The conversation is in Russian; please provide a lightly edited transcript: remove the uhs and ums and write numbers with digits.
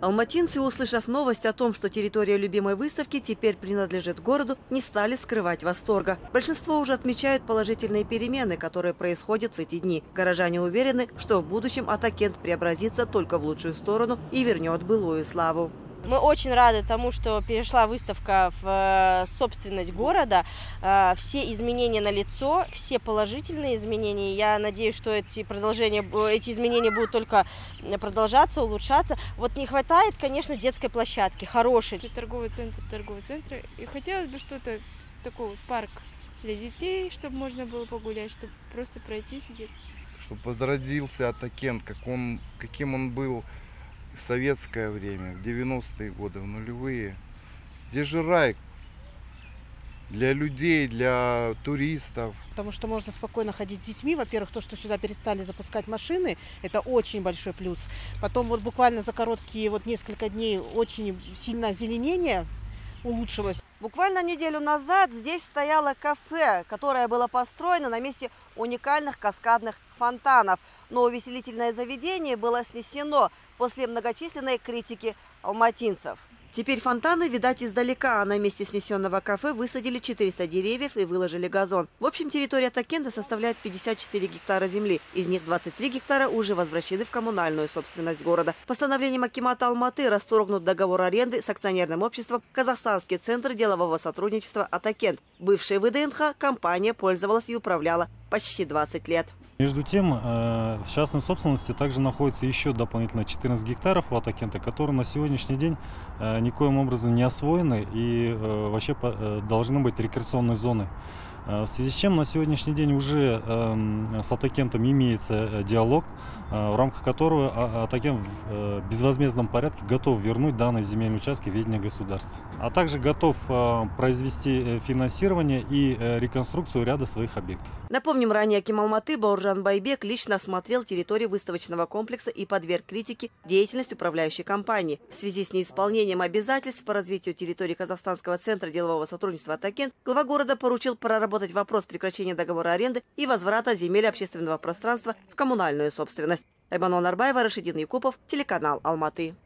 Алматинцы, услышав новость о том, что территория любимой выставки теперь принадлежит городу, не стали скрывать восторга. Большинство уже отмечают положительные перемены, которые происходят в эти дни. Горожане уверены, что в будущем Атакент преобразится только в лучшую сторону и вернет былую славу. Мы очень рады тому, что перешла выставка в собственность города. Все изменения налицо, все положительные изменения. Я надеюсь, что эти изменения будут только продолжаться, улучшаться. Вот не хватает, конечно, детской площадки, хорошей. Торговый центр. И хотелось бы что-то такого, парк для детей, чтобы можно было погулять, чтобы просто пройти, сидеть. Чтобы возродился Атакент, каким он был в советское время, в 90-е годы, в нулевые. Где же рай для людей, для туристов? Потому что можно спокойно ходить с детьми. Во-первых, то, что сюда перестали запускать машины, это очень большой плюс. Потом вот буквально за короткие несколько дней очень сильно озеленение улучшилось. Буквально неделю назад здесь стояло кафе, которое было построено на месте уникальных каскадных фонтанов. Но увеселительное заведение было снесено после многочисленной критики алматинцев. Теперь фонтаны видать издалека, а на месте снесенного кафе высадили 400 деревьев и выложили газон. В общем, территория Атакента составляет 54 гектара земли. Из них 23 гектара уже возвращены в коммунальную собственность города. Постановлением акимата Алматы расторгнут договор аренды с акционерным обществом «Казахстанский центр делового сотрудничества Атакент». Бывшая ВДНХ компания пользовалась и управляла почти 20 лет. Между тем, в частной собственности также находится еще дополнительно 14 гектаров у Атакента, которые на сегодняшний день никоим образом не освоены и вообще должны быть рекреационной зоной. В связи с чем на сегодняшний день уже с Атакентом имеется диалог, в рамках которого Атакент в безвозмездном порядке готов вернуть данные земельные участки в ведение государства, а также готов произвести финансирование и реконструкцию ряда своих объектов. Напомним, ранее аким Алматы Бауыржан Байбек лично осмотрел территорию выставочного комплекса и подверг критике деятельность управляющей компании. В связи с неисполнением обязательств по развитию территории Казахстанского центра делового сотрудничества Атакент, глава города поручил проработать вопрос прекращения договора аренды и возврата земель общественного пространства в коммунальную собственность. Айман Нарбаева, Рашидин Якупов, телеканал Алматы.